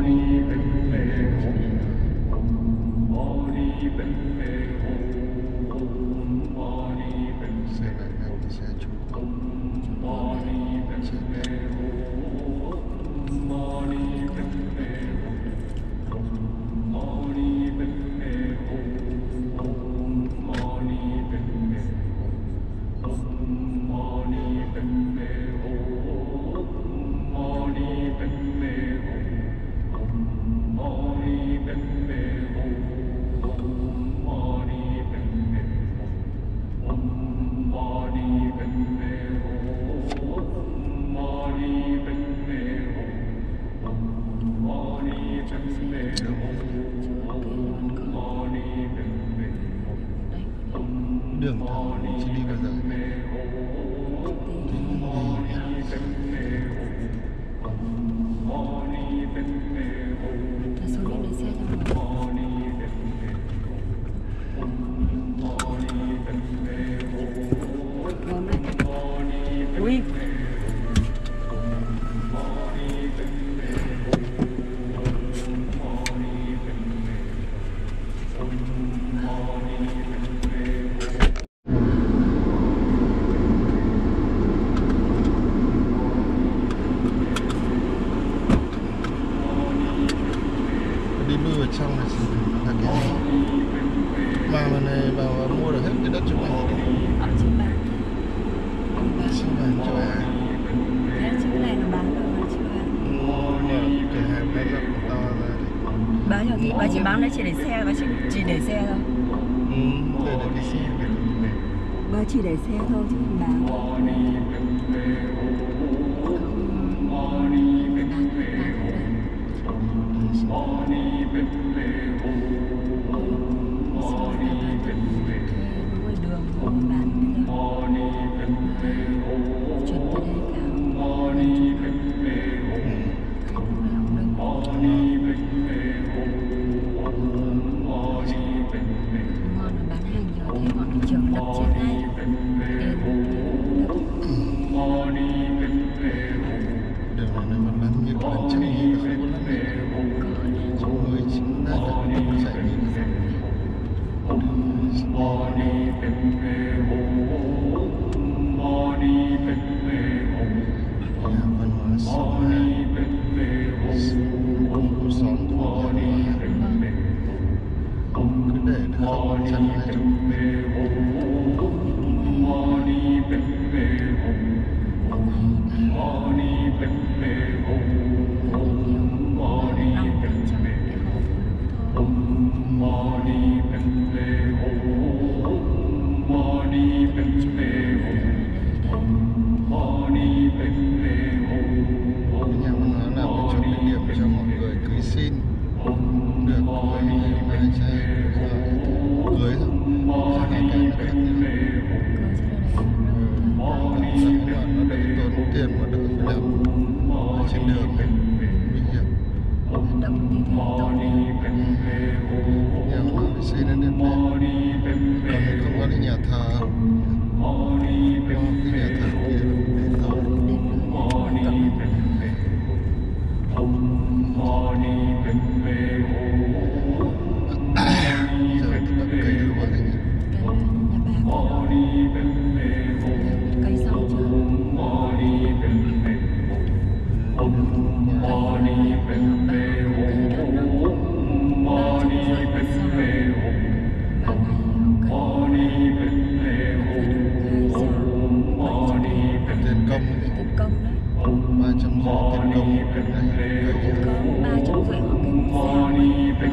Đường thẳng sẽ đi bao giờ? Số điện để xe cho mình. Ui. Đi lui vào trong là cái gì? Mà này vào mua được hết cái đất chỗ này. Ở trên bàn. Trên bàn chỗ à? Thế chỗ này nó bán rồi mà chưa bán. Cửa hàng nó rộng to ra đấy. Bán rồi thì bà chỉ bán đấy chỉ để xe, bà chỉ để xe thôi. Đây là cái xe cái này. Bà chỉ để xe thôi chứ không bán. $350 tiền công. Có 350 hoặc cái xe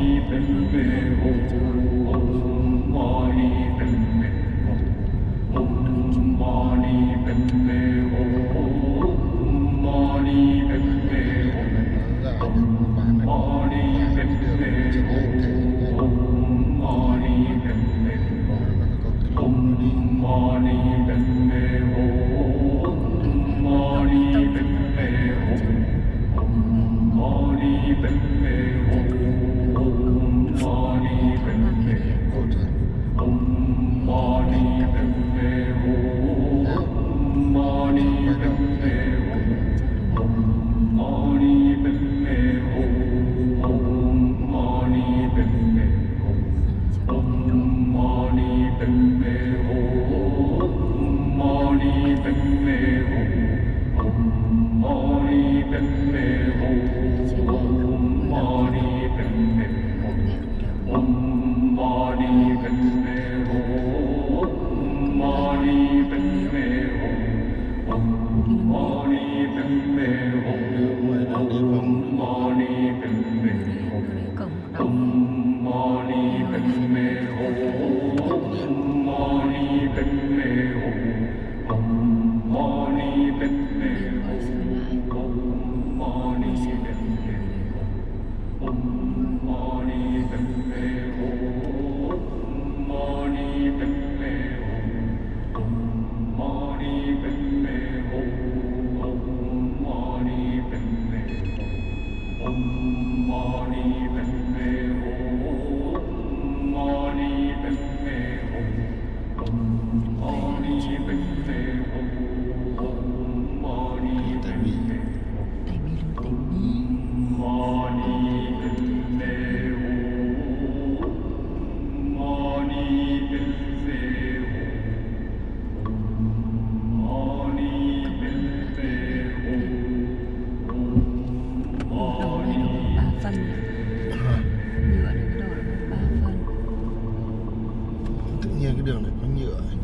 đường này có nhựa anh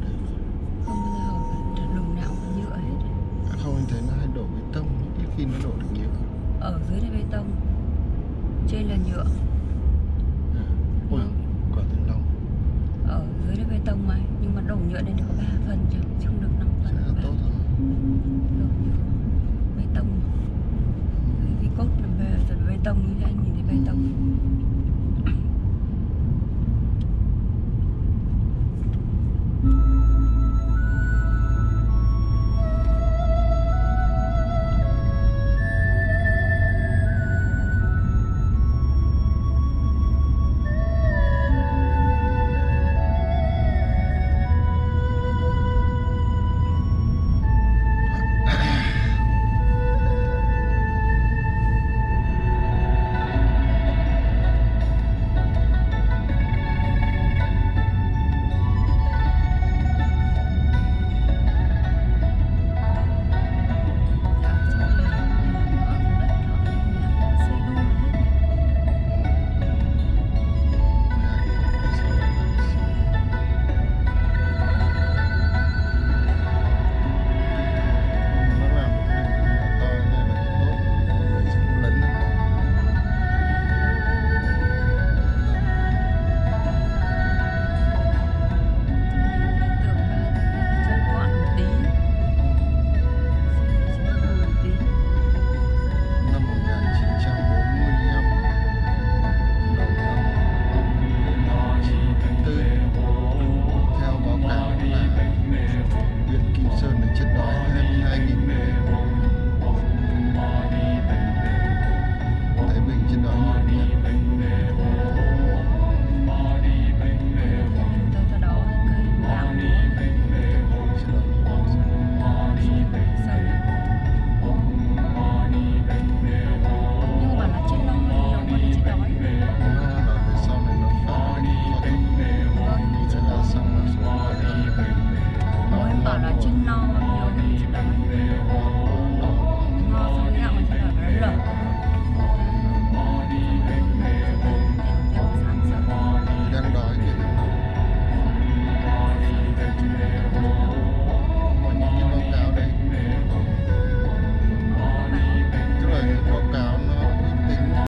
không bao giờ đường nào có nhựa hết. Không, anh thấy nó hay đổ bê tông, ít khi nó đổ được nhựa. Ở dưới là bê tông, trên là nhựa. Ôi, quả thanh long. Ở dưới là bê tông mà, nhưng mà đổ nhựa nên được có 3 phần chứ không được 5 phần. Sẽ tốt thôi. Đổ nhựa, bê tông. Vì cốt là bê tông như anh nhìn thấy bê tông.